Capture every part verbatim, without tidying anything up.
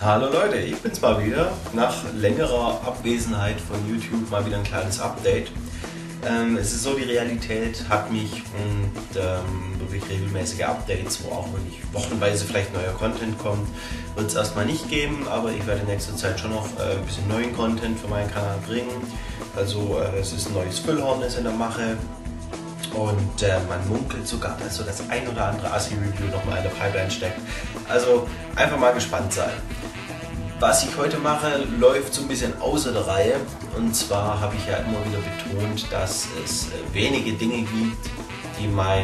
Hallo Leute, ich bin's mal wieder. Nach längerer Abwesenheit von YouTube mal wieder ein kleines Update. Ähm, es ist so, die Realität hat mich und ähm, wirklich regelmäßige Updates, wo auch wirklich wochenweise vielleicht neuer Content kommt, wird es erstmal nicht geben, aber ich werde in nächster Zeit schon noch äh, ein bisschen neuen Content für meinen Kanal bringen. Also äh, es ist ein neues Füllhorn ist in der Mache. Und äh, man munkelt sogar, dass so das ein oder andere Assi-Review nochmal in der Pipeline steckt. Also einfach mal gespannt sein. Was ich heute mache, läuft so ein bisschen außer der Reihe. Und zwar habe ich ja immer wieder betont, dass es äh, wenige Dinge gibt, die meinen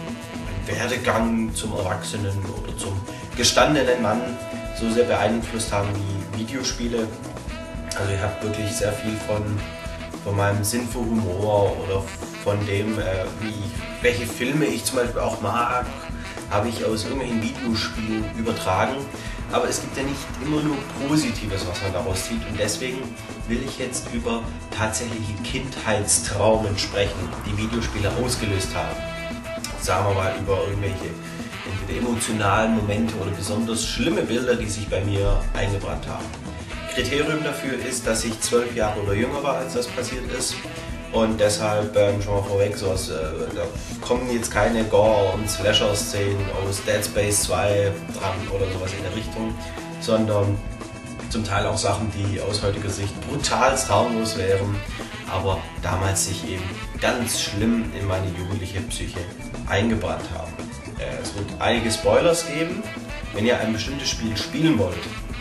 mein Werdegang zum Erwachsenen oder zum gestandenen Mann so sehr beeinflusst haben wie Videospiele. Also ich habe wirklich sehr viel von, von meinem Sinn für Humor oder von dem, äh, wie ich, welche Filme ich zum Beispiel auch mag, habe ich aus irgendwelchen Videospielen übertragen. Aber es gibt ja nicht immer nur Positives, was man daraus zieht. Und deswegen will ich jetzt über tatsächliche Kindheitstraumen sprechen, die Videospiele ausgelöst haben. Sagen wir mal über irgendwelche entweder emotionalen Momente oder besonders schlimme Bilder, die sich bei mir eingebrannt haben. Kriterium dafür ist, dass ich zwölf Jahre oder jünger war, als das passiert ist. Und deshalb ähm, schon mal vorweg, so aus, äh, da kommen jetzt keine Gore- und Slasher-Szenen aus Dead Space zwei dran oder sowas in der Richtung, sondern zum Teil auch Sachen, die aus heutiger Sicht brutal harmlos wären, aber damals sich eben ganz schlimm in meine jugendliche Psyche eingebrannt haben. Äh, es wird einige Spoilers geben. Wenn ihr ein bestimmtes Spiel spielen wollt,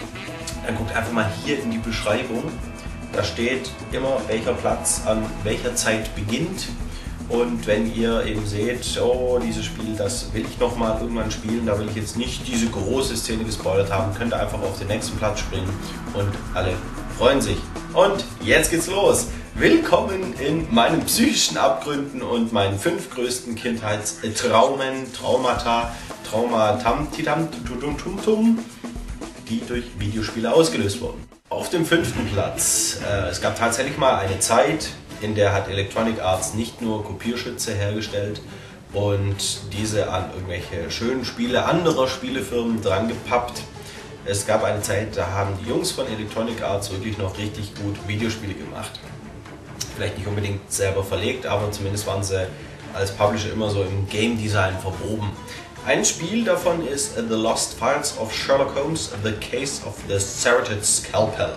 dann guckt einfach mal hier in die Beschreibung. Da steht immer, welcher Platz an welcher Zeit beginnt. Und wenn ihr eben seht, oh, dieses Spiel, das will ich nochmal irgendwann spielen, da will ich jetzt nicht diese große Szene gespoilert haben, könnt ihr einfach auf den nächsten Platz springen und alle freuen sich. Und jetzt geht's los. Willkommen in meinen psychischen Abgründen und meinen fünf größten Kindheitstraumen, Traumata, Traumatam, Titam, Tutum, Tum, Tum, die durch Videospiele ausgelöst wurden. Auf dem fünften Platz. Äh, es gab tatsächlich mal eine Zeit, in der hat Electronic Arts nicht nur Kopierschütze hergestellt und diese an irgendwelche schönen Spiele anderer Spielefirmen dran gepappt. Es gab eine Zeit, da haben die Jungs von Electronic Arts wirklich noch richtig gut Videospiele gemacht. Vielleicht nicht unbedingt selber verlegt, aber zumindest waren sie als Publisher immer so im Game Design verwoben. Ein Spiel davon ist The Lost Files of Sherlock Holmes, The Case of the Serrated Scalpel.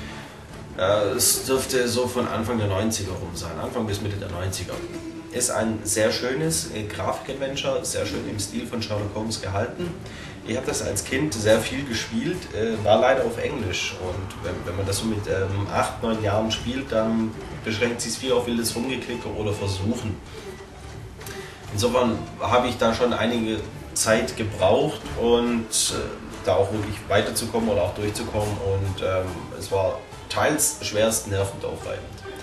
Es dürfte so von Anfang der neunziger rum sein, Anfang bis Mitte der neunziger. Ist ein sehr schönes Grafik-Adventure, sehr schön im Stil von Sherlock Holmes gehalten. Ich habe das als Kind sehr viel gespielt, war leider auf Englisch. Und wenn, wenn man das so mit ähm, acht, neun Jahren spielt, dann beschränkt sich viel auf wildes Rumgeklicke oder Versuchen. Insofern habe ich da schon einige Zeit gebraucht und äh, da auch wirklich weiterzukommen oder auch durchzukommen und ähm, es war teils schwerst nervenaufreibend.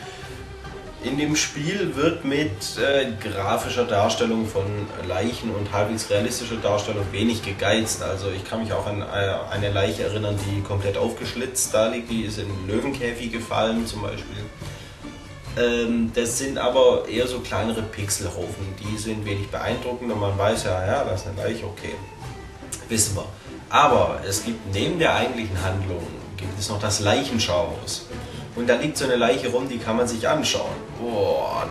In dem Spiel wird mit äh, grafischer Darstellung von Leichen und halbwegs realistischer Darstellung wenig gegeizt. Also ich kann mich auch an äh, eine Leiche erinnern, die komplett aufgeschlitzt da liegt, die ist in den Löwenkäfig gefallen zum Beispiel. Ähm, das sind aber eher so kleinere Pixelhaufen, die sind wenig beeindruckend und man weiß ja, ja, das ist eine Leiche, okay, wissen wir. Aber es gibt neben der eigentlichen Handlung, gibt es noch das Leichenschauhaus. Und da liegt so eine Leiche rum, die kann man sich anschauen. Boah,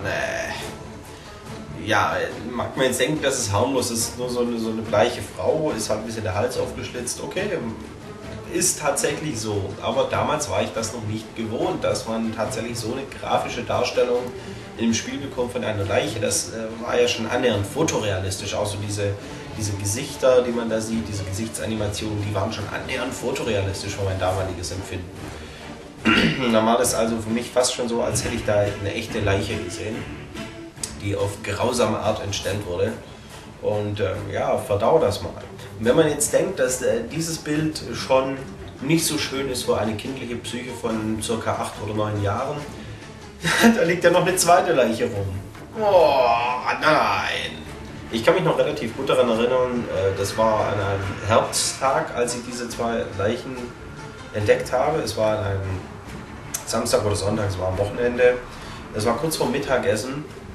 ne. Ja, mag man jetzt denken, das ist harmlos, das ist nur so eine, so eine bleiche Frau, ist halt ein bisschen der Hals aufgeschlitzt, okay. Ist tatsächlich so, aber damals war ich das noch nicht gewohnt, dass man tatsächlich so eine grafische Darstellung im Spiel bekommt von einer Leiche. Das äh, war ja schon annähernd fotorealistisch, auch so diese, diese Gesichter, die man da sieht, diese Gesichtsanimationen, die waren schon annähernd fotorealistisch für mein damaliges Empfinden. Dann war das also für mich fast schon so, als hätte ich da eine echte Leiche gesehen, die auf grausame Art entstellt wurde. Und ähm, ja, verdau das mal. Und wenn man jetzt denkt, dass äh, dieses Bild schon nicht so schön ist für eine kindliche Psyche von ca. acht oder neun Jahren, da liegt ja noch eine zweite Leiche rum. Oh, nein! Ich kann mich noch relativ gut daran erinnern, äh, das war an einem Herbsttag, als ich diese zwei Leichen entdeckt habe. Es war an einem Samstag oder Sonntag, es war am Wochenende. Es war kurz vor Mittagessen.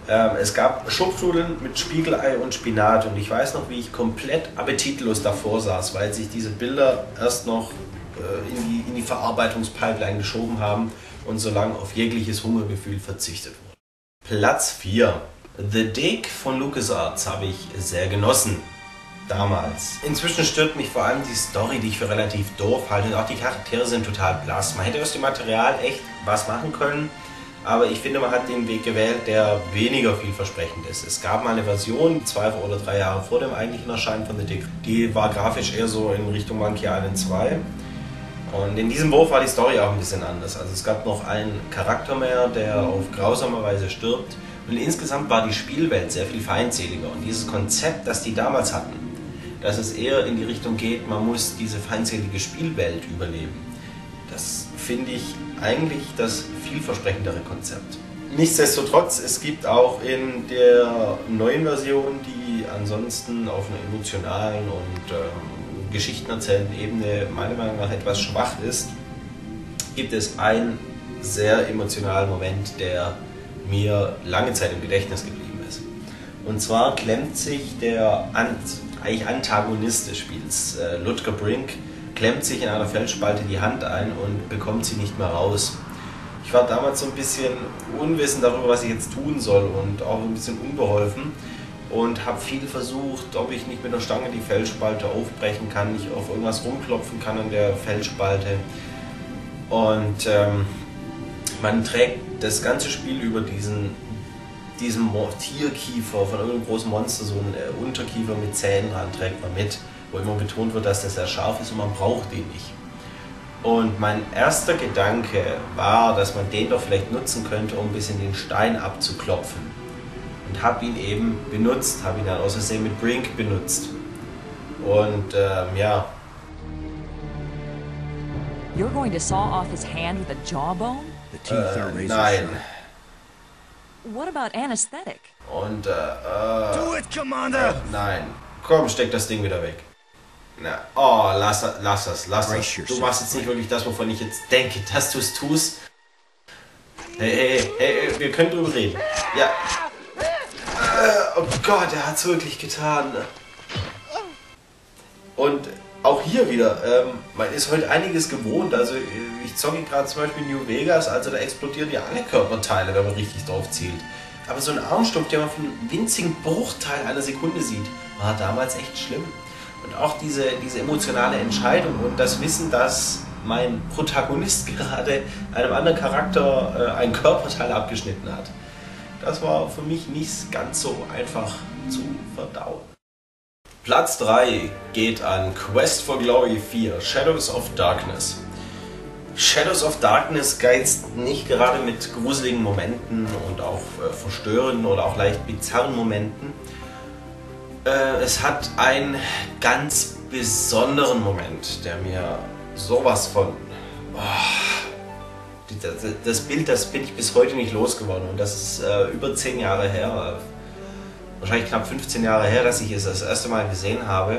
Ähm, es gab Schupfnudeln mit Spiegelei und Spinat und ich weiß noch, wie ich komplett appetitlos davor saß, weil sich diese Bilder erst noch äh, in, die, in die Verarbeitungspipeline geschoben haben und so lange auf jegliches Hungergefühl verzichtet wurde. Platz vier. The Dig von LucasArts habe ich sehr genossen. Damals. Inzwischen stört mich vor allem die Story, die ich für relativ doof halte. Und auch die Charaktere sind total blass. Man hätte aus dem Material echt was machen können. Aber ich finde, man hat den Weg gewählt, der weniger vielversprechend ist. Es gab mal eine Version, zwei oder drei Jahre vor dem eigentlichen Erscheinen von The Dig. Die war grafisch eher so in Richtung Monkey Island zwei. Und in diesem Wurf war die Story auch ein bisschen anders. Also es gab noch einen Charakter mehr, der auf grausame Weise stirbt. Und insgesamt war die Spielwelt sehr viel feindseliger. Und dieses Konzept, das die damals hatten, dass es eher in die Richtung geht, man muss diese feindselige Spielwelt überleben, das finde ich eigentlich das vielversprechendere Konzept. Nichtsdestotrotz, es gibt auch in der neuen Version, die ansonsten auf einer emotionalen und ähm, geschichtenerzählenden Ebene meiner Meinung nach etwas schwach ist, gibt es einen sehr emotionalen Moment, der mir lange Zeit im Gedächtnis geblieben ist. Und zwar klemmt sich der Ant, eigentlich Antagonist des Spiels, äh, Ludger Brink, klemmt sich in einer Felsspalte die Hand ein und bekommt sie nicht mehr raus. Ich war damals so ein bisschen unwissend darüber, was ich jetzt tun soll und auch ein bisschen unbeholfen und habe viel versucht, ob ich nicht mit der Stange die Felsspalte aufbrechen kann, nicht auf irgendwas rumklopfen kann an der Felsspalte. Und ähm, man trägt das ganze Spiel über diesen, diesen Tierkiefer von irgendeinem großen Monster, so einen äh, Unterkiefer mit Zähnen dran, trägt man mit, wo immer betont wird, dass das sehr scharf ist und man braucht den nicht. Und mein erster Gedanke war, dass man den doch vielleicht nutzen könnte, um ein bisschen den Stein abzuklopfen. Und habe ihn eben benutzt, habe ihn dann aus Versehen mit Brink benutzt. Und ähm, ja. You're going to saw off his hand with a jawbone? The teeth are Äh, razor nein. sharp. What about anesthetic? Und äh, äh, Do it, Commander! nein. Komm, steck das Ding wieder weg. Na, oh, lass, lass das, lass das. Brace Du yourself. machst jetzt nicht wirklich das, wovon ich jetzt denke, dass du es tust. Hey, hey, hey, hey, wir können drüber reden. Ja. Äh, oh Gott, er hat es wirklich getan. Und auch hier wieder, ähm, man ist heute einiges gewohnt. Also ich zocke gerade zum Beispiel New Vegas, also da explodieren ja alle Körperteile, wenn man richtig drauf zielt. Aber so ein Armstumpf, den man von einem winzigen Bruchteil einer Sekunde sieht, war damals echt schlimm. Und auch diese, diese emotionale Entscheidung und das Wissen, dass mein Protagonist gerade einem anderen Charakter äh, ein Körperteil abgeschnitten hat, das war für mich nicht ganz so einfach zu verdauen. Platz drei geht an Quest for Glory vier, Shadows of Darkness. Shadows of Darkness geizt nicht gerade mit gruseligen Momenten und auch äh, verstörenden oder auch leicht bizarren Momenten. Äh, es hat einen ganz besonderen Moment, der mir sowas von... Oh, das, das Bild, das bin ich bis heute nicht losgeworden und das ist äh, über zehn Jahre her, wahrscheinlich knapp fünfzehn Jahre her, dass ich es das erste Mal gesehen habe.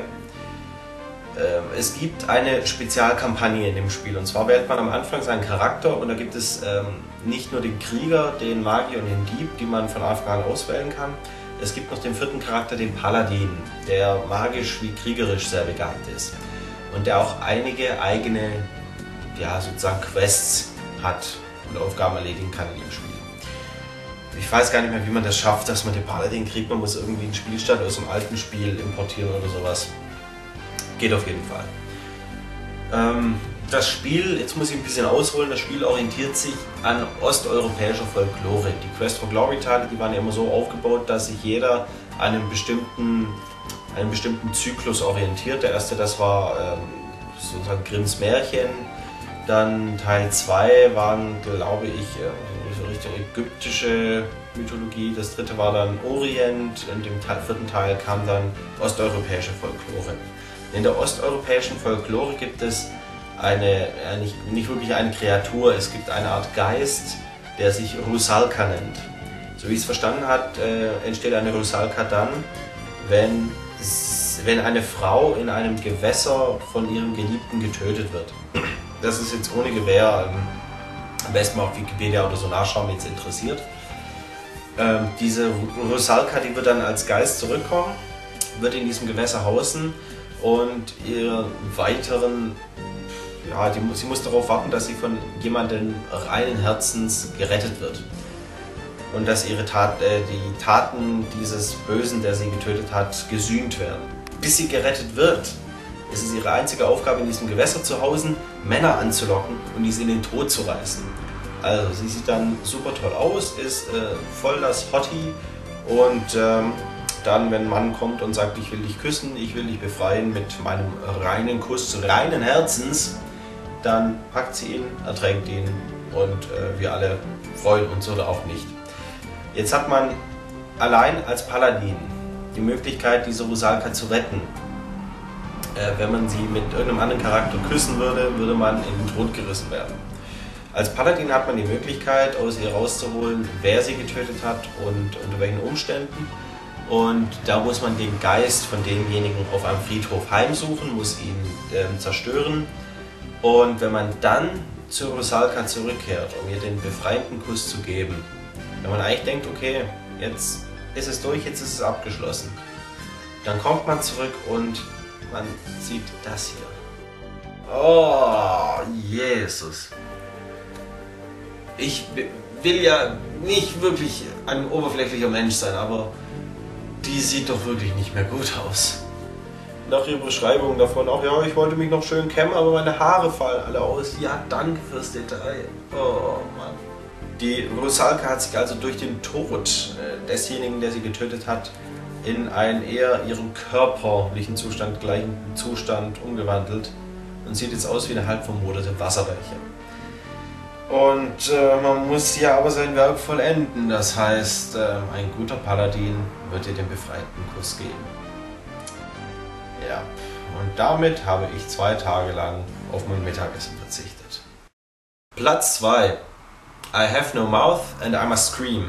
Ähm, es gibt eine Spezialkampagne in dem Spiel und zwar wählt man am Anfang seinen Charakter und da gibt es ähm, nicht nur den Krieger, den Magier und den Dieb, die man von Anfang an auswählen kann. Es gibt noch den vierten Charakter, den Paladin, der magisch wie kriegerisch sehr begabt ist und der auch einige eigene, ja, sozusagen Quests hat und Aufgaben erledigen kann in dem Spiel. Ich weiß gar nicht mehr, wie man das schafft, dass man den Paladin kriegt. Man muss irgendwie einen Spielstand aus dem alten Spiel importieren oder sowas. Geht auf jeden Fall. Ähm, das Spiel, jetzt muss ich ein bisschen ausholen, das Spiel orientiert sich an osteuropäischer Folklore. Die Quest for Glory Teile, die waren ja immer so aufgebaut, dass sich jeder an einem bestimmten, einem bestimmten Zyklus orientiert. Der erste, das war ähm, sozusagen Grimms Märchen. Dann Teil zwei waren, glaube ich, so Richtung ägyptische Mythologie. Das dritte war dann Orient. In dem vierten Teil kam dann osteuropäische Folklore. In der osteuropäischen Folklore gibt es eine, ja, nicht, nicht wirklich eine Kreatur, es gibt eine Art Geist, der sich Rusalka nennt. So wie ich es verstanden habe, äh, entsteht eine Rusalka dann, wenn, wenn eine Frau in einem Gewässer von ihrem Geliebten getötet wird. Das ist jetzt ohne Gewähr, ähm, am besten mal auf Wikipedia oder so nachschauen, wenn es interessiert. Ähm, diese Rusalka, die wird dann als Geist zurückkommen, wird in diesem Gewässer hausen und ihren weiteren, ja, die, sie muss darauf warten, dass sie von jemandem reinen Herzens gerettet wird. Und dass ihre Tat, äh, die Taten dieses Bösen, der sie getötet hat, gesühnt werden. Bis sie gerettet wird, ist es ihre einzige Aufgabe, in diesem Gewässer zu hausen, Männer anzulocken und diese in den Tod zu reißen. Also sie sieht dann super toll aus, ist äh, voll das Hottie und ähm, dann, wenn ein Mann kommt und sagt, ich will dich küssen, ich will dich befreien mit meinem reinen Kuss, reinen Herzens, dann packt sie ihn, ertränkt ihn und äh, wir alle freuen uns oder auch nicht. Jetzt hat man allein als Paladin die Möglichkeit, diese Rusalka zu retten. Äh, wenn man sie mit irgendeinem anderen Charakter küssen würde, würde man in den Tod gerissen werden. Als Paladin hat man die Möglichkeit, aus ihr rauszuholen, wer sie getötet hat und unter welchen Umständen. Und da muss man den Geist von demjenigen auf einem Friedhof heimsuchen, muss ihn äh, zerstören. Und wenn man dann zur Rusalka zurückkehrt, um ihr den befreienden Kuss zu geben, wenn man eigentlich denkt, okay, jetzt ist es durch, jetzt ist es abgeschlossen, dann kommt man zurück und man sieht das hier. Oh, Jesus. Ich will ja nicht wirklich ein oberflächlicher Mensch sein, aber die sieht doch wirklich nicht mehr gut aus. Nach ihrer Beschreibung davon, auch ja, ich wollte mich noch schön kämmen, aber meine Haare fallen alle aus. Ja, danke fürs Detail. Oh Mann. Die Rusalka hat sich also durch den Tod desjenigen, der sie getötet hat, in einen eher ihrem körperlichen Zustand gleichen Zustand umgewandelt und sieht jetzt aus wie eine halb vermoderte Wasserleiche. Und äh, man muss hier aber sein Werk vollenden, das heißt, äh, ein guter Paladin wird ihr den befreiten Kuss geben. Ja, und damit habe ich zwei Tage lang auf mein Mittagessen verzichtet. Platz zwei. I have no mouth and I must scream.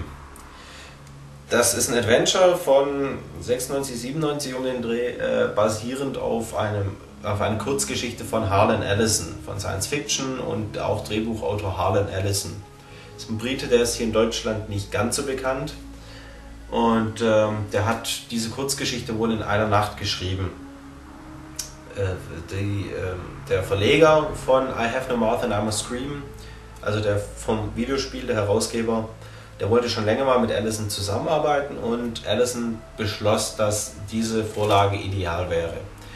Das ist ein Adventure von sechsundneunzig, siebenundneunzig um den Dreh, äh, basierend auf, einem, auf einer Kurzgeschichte von Harlan Ellison, von Science Fiction und auch Drehbuchautor Harlan Ellison. Das ist ein Brite, der ist hier in Deutschland nicht ganz so bekannt und ähm, der hat diese Kurzgeschichte wohl in einer Nacht geschrieben. Äh, die, äh, der Verleger von I have no mouth and I must scream, also der vom Videospiel, der Herausgeber, der wollte schon länger mal mit Ellison zusammenarbeiten und Ellison beschloss, dass diese Vorlage ideal wäre.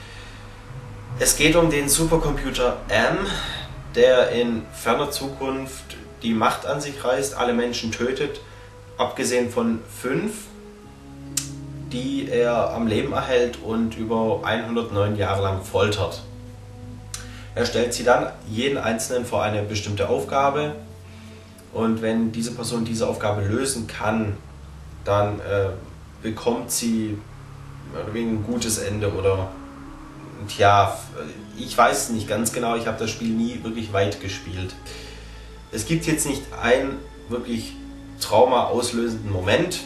Es geht um den Supercomputer M, der in ferner Zukunft die Macht an sich reißt, alle Menschen tötet, abgesehen von fünf, die er am Leben erhält und über hundertneun Jahre lang foltert. Er stellt sie dann jeden Einzelnen vor eine bestimmte Aufgabe und wenn diese Person diese Aufgabe lösen kann, dann äh, bekommt sie ein gutes Ende oder tja, ich weiß es nicht ganz genau, ich habe das Spiel nie wirklich weit gespielt. Es gibt jetzt nicht einen wirklich Trauma-auslösenden Moment.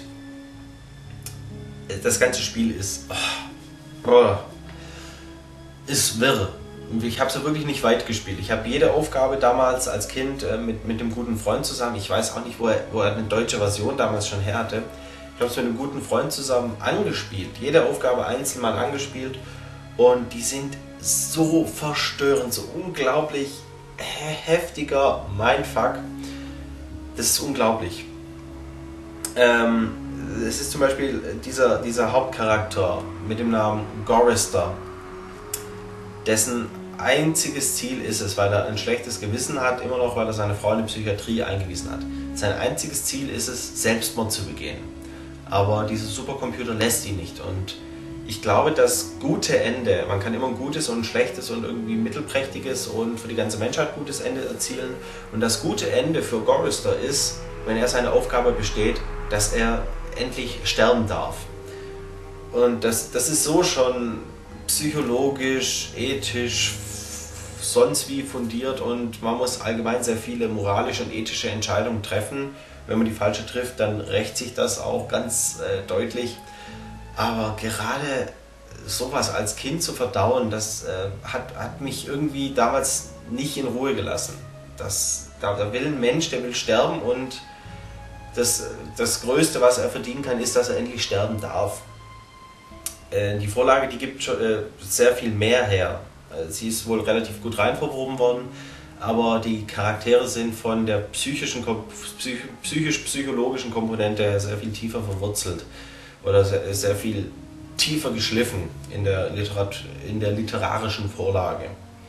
Das ganze Spiel ist, oh, ist wirr. Ich habe es wirklich nicht weit gespielt. Ich habe jede Aufgabe damals als Kind äh, mit, mit einem guten Freund zusammen, ich weiß auch nicht, wo er, wo er eine deutsche Version damals schon her hatte, ich habe es mit einem guten Freund zusammen angespielt, jede Aufgabe einzeln mal angespielt und die sind so verstörend, so unglaublich heftiger Mindfuck. Das ist unglaublich. Ähm, es ist zum Beispiel dieser, dieser Hauptcharakter mit dem Namen Gorister, dessen einziges Ziel ist es, weil er ein schlechtes Gewissen hat, immer noch, weil er seine Frau in die Psychiatrie eingewiesen hat. Sein einziges Ziel ist es, Selbstmord zu begehen. Aber dieser Supercomputer lässt ihn nicht. Und ich glaube, das gute Ende, man kann immer ein gutes und ein schlechtes und irgendwie mittelprächtiges und für die ganze Menschheit gutes Ende erzielen. Und das gute Ende für Gorister ist, wenn er seine Aufgabe besteht, dass er endlich sterben darf. Und das, das ist so schon psychologisch, ethisch, sonst wie fundiert und man muss allgemein sehr viele moralische und ethische Entscheidungen treffen. Wenn man die falsche trifft, dann rächt sich das auch ganz äh, deutlich. Aber gerade sowas als Kind zu verdauen, das äh, hat, hat mich irgendwie damals nicht in Ruhe gelassen. Das, da, da will ein Mensch, der will sterben und das, das Größte, was er verdienen kann, ist, dass er endlich sterben darf. Äh, die Vorlage, die gibt schon, äh, sehr viel mehr her. Äh, sie ist wohl relativ gut reinverwoben worden, aber die Charaktere sind von der psychischen, psych, psychisch-psychologischen Komponente sehr viel tiefer verwurzelt oder sehr, sehr viel tiefer geschliffen in der, Literat in der literarischen Vorlage.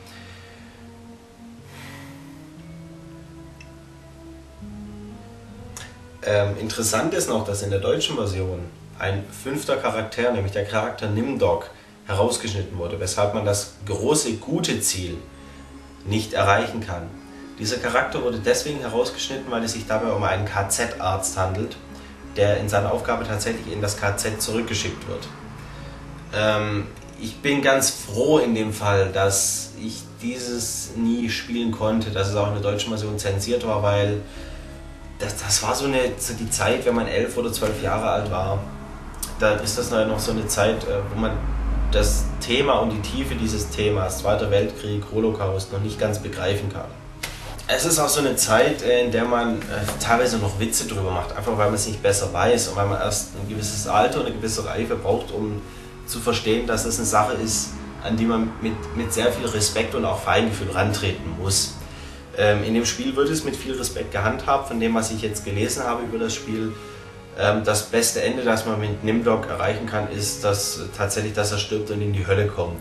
Ähm, interessant ist noch, dass in der deutschen Version ein fünfter Charakter, nämlich der Charakter Nimdok, herausgeschnitten wurde, weshalb man das große, gute Ziel nicht erreichen kann. Dieser Charakter wurde deswegen herausgeschnitten, weil es sich dabei um einen K Z-Arzt handelt, der in seiner Aufgabe tatsächlich in das K Z zurückgeschickt wird. Ähm, ich bin ganz froh in dem Fall, dass ich dieses nie spielen konnte, dass es auch in der deutschen Version zensiert war, weil das, das war so, eine, so die Zeit, wenn man elf oder zwölf Jahre alt war. Da ist das noch so eine Zeit, wo man das Thema und die Tiefe dieses Themas, Zweiter Weltkrieg, Holocaust, noch nicht ganz begreifen kann. Es ist auch so eine Zeit, in der man teilweise noch Witze drüber macht, einfach weil man es nicht besser weiß und weil man erst ein gewisses Alter und eine gewisse Reife braucht, um zu verstehen, dass das eine Sache ist, an die man mit, mit sehr viel Respekt und auch Feingefühl rantreten muss. Ähm, in dem Spiel wird es mit viel Respekt gehandhabt, von dem, was ich jetzt gelesen habe über das Spiel. Ähm, das beste Ende, das man mit Nimdok erreichen kann, ist dass, tatsächlich, dass er stirbt und in die Hölle kommt.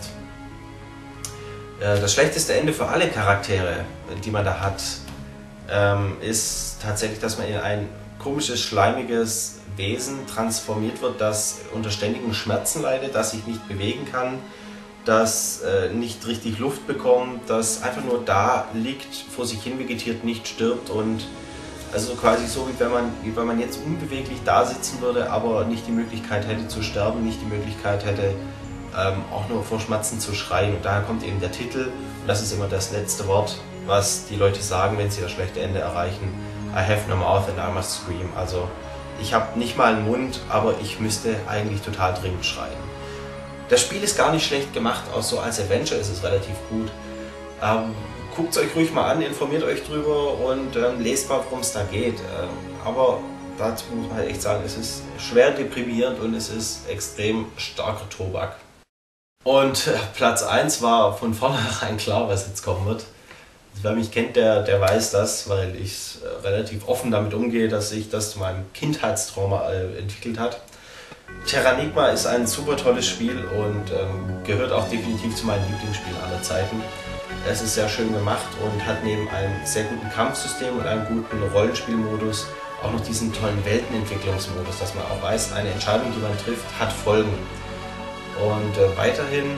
Äh, das schlechteste Ende für alle Charaktere, die man da hat, ähm, ist tatsächlich, dass man in ein komisches, schleimiges Wesen transformiert wird, das unter ständigen Schmerzen leidet, das sich nicht bewegen kann, das äh, nicht richtig Luft bekommt, das einfach nur da liegt, vor sich hin vegetiert, nicht stirbt und also quasi so, wie wenn man, wie wenn man jetzt unbeweglich da sitzen würde, aber nicht die Möglichkeit hätte zu sterben, nicht die Möglichkeit hätte, ähm, auch nur vor Schmerzen zu schreien. Und daher kommt eben der Titel und das ist immer das letzte Wort, was die Leute sagen, wenn sie das schlechte Ende erreichen. I have no mouth and I must scream. Also ich habe nicht mal einen Mund, aber ich müsste eigentlich total dringend schreien. Das Spiel ist gar nicht schlecht gemacht, auch so als Adventure ist es relativ gut. Ähm, Guckt es euch ruhig mal an, informiert euch drüber und ähm, lest mal, worum es da geht. Ähm, aber dazu muss man halt echt sagen, es ist schwer deprimierend und es ist extrem starker Tobak. Und äh, Platz eins war von vornherein klar, was jetzt kommen wird. Wer mich kennt, der, der weiß das, weil ich äh, relativ offen damit umgehe, dass sich das zu meinem Kindheitstrauma äh, entwickelt hat. Terranigma ist ein super tolles Spiel und ähm, gehört auch definitiv zu meinen Lieblingsspielen aller Zeiten. Es ist sehr schön gemacht und hat neben einem sehr guten Kampfsystem und einem guten Rollenspielmodus auch noch diesen tollen Weltenentwicklungsmodus, dass man auch weiß, eine Entscheidung, die man trifft, hat Folgen. Und äh, weiterhin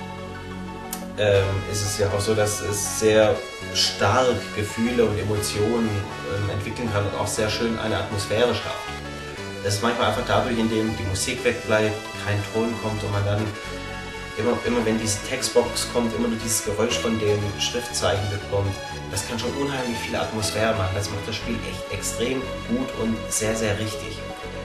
ähm, ist es ja auch so, dass es sehr stark Gefühle und Emotionen ähm, entwickeln kann und auch sehr schön eine Atmosphäre schafft. Das ist manchmal einfach dadurch, indem die Musik wegbleibt, kein Ton kommt und man dann immer, immer wenn diese Textbox kommt, immer nur dieses Geräusch von dem Schriftzeichen bekommt. Das kann schon unheimlich viel Atmosphäre machen. Das macht das Spiel echt extrem gut und sehr, sehr richtig.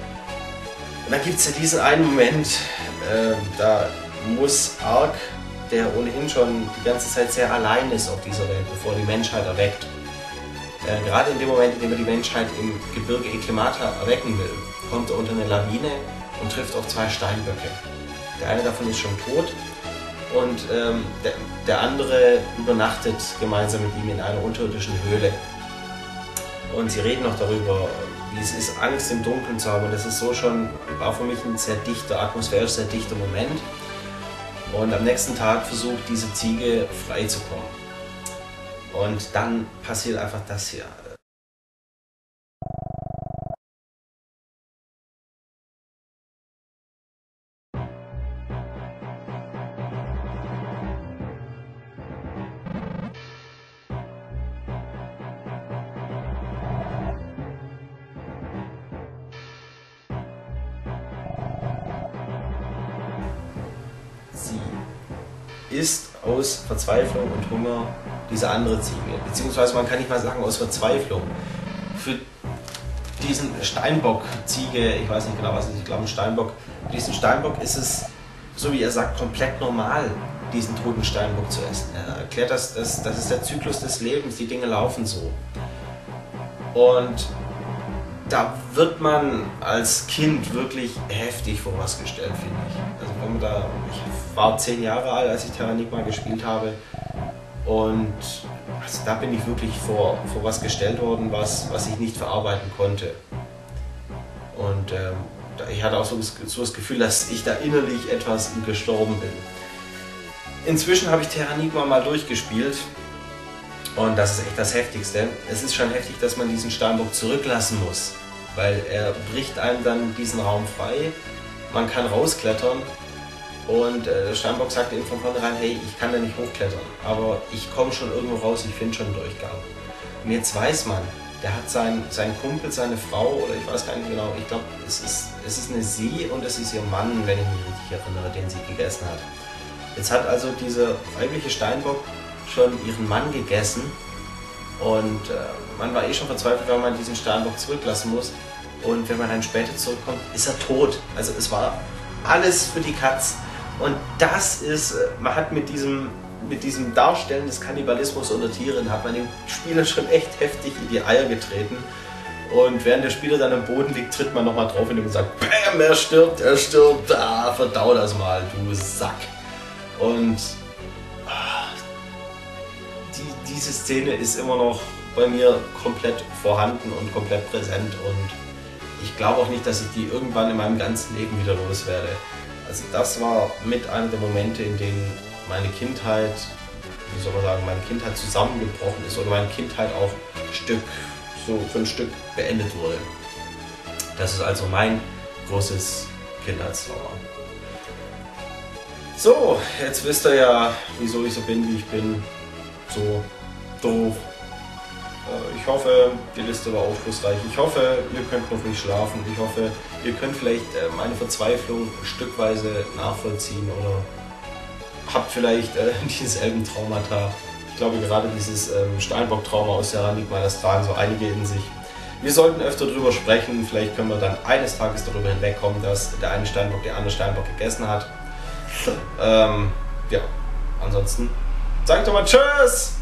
Und dann gibt es ja diesen einen Moment, äh, da muss Ark, der ohnehin schon die ganze Zeit sehr allein ist auf dieser Welt, bevor die Menschheit erweckt. Äh, gerade in dem Moment, in dem er die Menschheit im Gebirge Eklemata erwecken will, kommt er unter eine Lawine und trifft auf zwei Steinböcke. Der eine davon ist schon tot und ähm, der, der andere übernachtet gemeinsam mit ihm in einer unterirdischen Höhle. Und sie reden noch darüber, wie es ist, Angst im Dunkeln zu haben. Und das ist so schon, war für mich ein sehr dichter, atmosphärisch sehr dichter Moment. Und am nächsten Tag versucht diese Ziege frei zu kommen. Und dann passiert einfach das hier. Sie ist aus Verzweiflung und Hunger diese andere Ziege, beziehungsweise man kann nicht mal sagen aus Verzweiflung. Für diesen Steinbock-Ziege, ich weiß nicht genau was es ist, ich glaube ein Steinbock, für diesen Steinbock ist es, so wie er sagt, komplett normal, diesen toten Steinbock zu essen. Er erklärt, dass das, das ist der Zyklus des Lebens, die Dinge laufen so. Und da wird man als Kind wirklich heftig vor was gestellt, finde ich. Also wenn man da, ich war zehn Jahre alt, als ich Terranigma gespielt habe, und also da bin ich wirklich vor, vor was gestellt worden, was, was ich nicht verarbeiten konnte. Und ähm, ich hatte auch so das, so das Gefühl, dass ich da innerlich etwas gestorben bin. Inzwischen habe ich Terranigma mal durchgespielt. Und das ist echt das Heftigste. Es ist schon heftig, dass man diesen Steinbock zurücklassen muss, weil er bricht einem dann diesen Raum frei. Man kann rausklettern und äh, der Steinbock sagt eben von vornherein, hey, ich kann da nicht hochklettern, aber ich komme schon irgendwo raus, ich finde schon einen Durchgang. Und jetzt weiß man, der hat seinen, seinen Kumpel, seine Frau, oder ich weiß gar nicht genau, ich glaube, es ist, es ist eine Sie und es ist ihr Mann, wenn ich mich richtig erinnere, den sie gegessen hat. Jetzt hat also dieser weibliche Steinbock schon ihren Mann gegessen und äh, man war eh schon verzweifelt, weil man diesen Steinbock zurücklassen muss, und wenn man dann später zurückkommt, ist er tot. Also es war alles für die Katz, und das ist, man hat mit diesem, mit diesem Darstellen des Kannibalismus unter Tieren, hat man dem Spieler schon echt heftig in die Eier getreten, und während der Spieler dann am Boden liegt, tritt man nochmal drauf und sagt, bäm, er stirbt, er stirbt, ah, verdau das mal, du Sack. Und Die, diese Szene ist immer noch bei mir komplett vorhanden und komplett präsent, und ich glaube auch nicht, dass ich die irgendwann in meinem ganzen Leben wieder loswerde. Also das war mit einer der Momente, in denen meine Kindheit, wie soll man sagen, meine Kindheit zusammengebrochen ist oder meine Kindheit auch Stück, so für ein Stück beendet wurde. Das ist also mein großes Kindheitstrauma. So, jetzt wisst ihr ja, wieso ich so bin, wie ich bin. So doof. Ich hoffe, die Liste war aufschlussreich. Ich hoffe, ihr könnt noch nicht schlafen. Ich hoffe, ihr könnt vielleicht meine Verzweiflung stückweise nachvollziehen oder habt vielleicht äh, dieselben Traumata. Ich glaube, gerade dieses ähm, Steinbock-Trauma aus Terranigma, das tragen so einige in sich. Wir sollten öfter drüber sprechen. Vielleicht können wir dann eines Tages darüber hinwegkommen, dass der eine Steinbock den anderen Steinbock gegessen hat. ähm, ja, ansonsten sagt doch mal Tschüss!